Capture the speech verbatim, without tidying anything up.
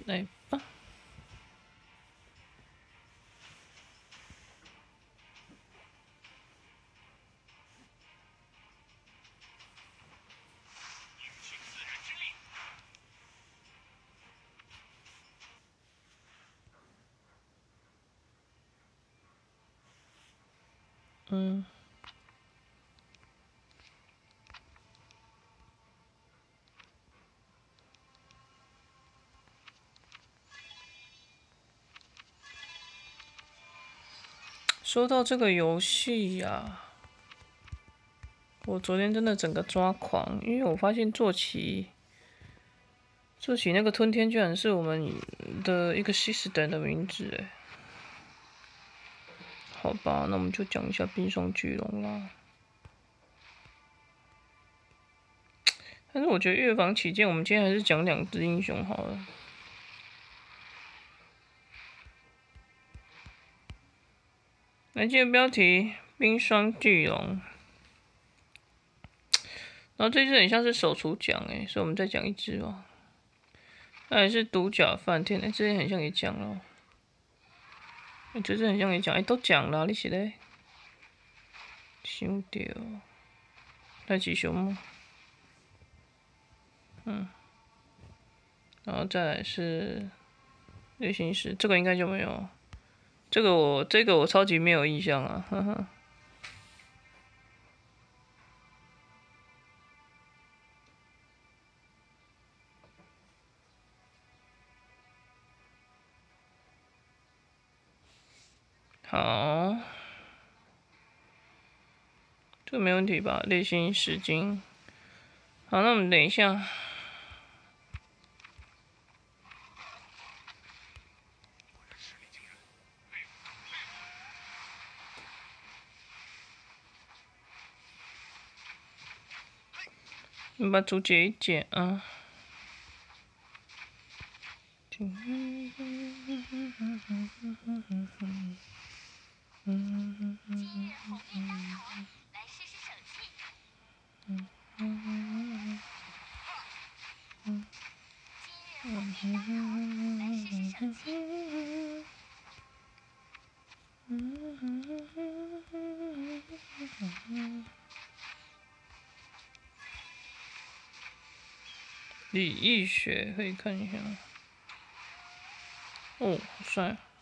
来吧。嗯。说到这个游戏呀，我昨天真的整个抓狂，因为我发现坐骑，坐骑那个吞天居然是我们的一个 system 的名字哎。好吧，那我们就讲一下冰霜巨龙啦。但是我觉得越防起见，我们今天还是讲两只英雄好了。来，记得标题：冰霜巨龙。然后这只很像是手厨奖哎，所以我们再讲一只哦。那也是独角饭店，哎，之前很像也讲了。哎，这只很像也讲，哎，都讲了，你是嘞？想到，太极熊吗？嗯。然后再来是旅行师，这个应该就没有。这个我这个我超级没有印象啊，呵呵。好，这个没问题吧？猎心十金。好，那我们等一下。你把图解一解啊。李易学可以看一下。哦，好帅。